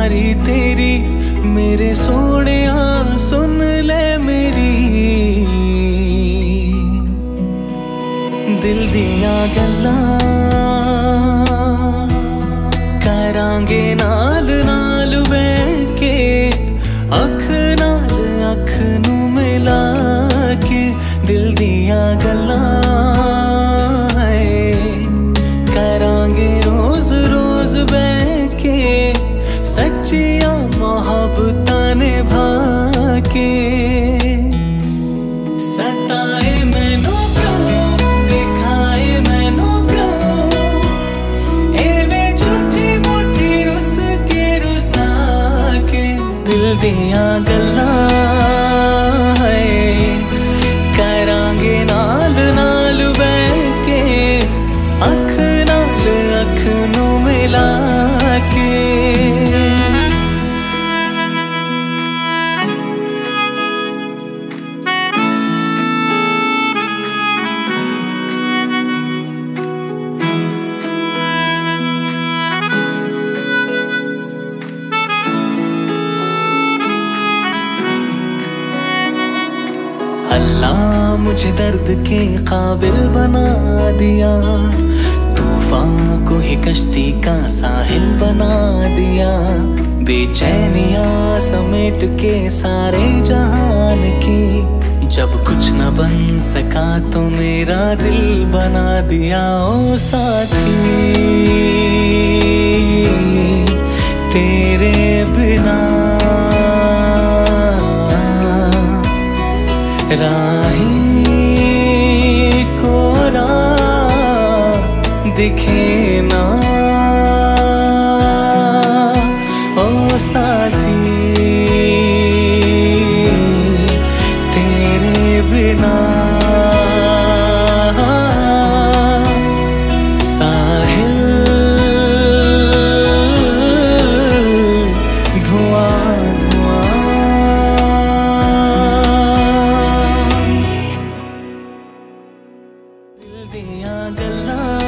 यारी तेरी मेरे सोनिया सुन ले मेरी दिल दियां गल्लां करांगे नाल नाल बैठ के अख नाल अख नू मिला के दिल दियां गल्लां करांगे रोज रोज बैठ के सच्चियां मोहब्बतां निभा के सताए मैनू क्यों दिखाए मैनू क्यों एवें झूठी मूठी रुस के रुसा के दिल दियां गल्लां करांगे नाल नाल बैठ के अख नाल अख नू मिला के अल्लाह मुझे दर्द के काबिल बना दिया तूफान को ही कश्ती का साहिल बना दिया बेचैनियां समेट के सारे जहान की जब कुछ न बन सका तो मेरा दिल बना दिया ओ साथी तेरे बिना राही कोरा दिखे ना ओ साथी तेरे बिना साहिल धुआं दिल दियां गल्लां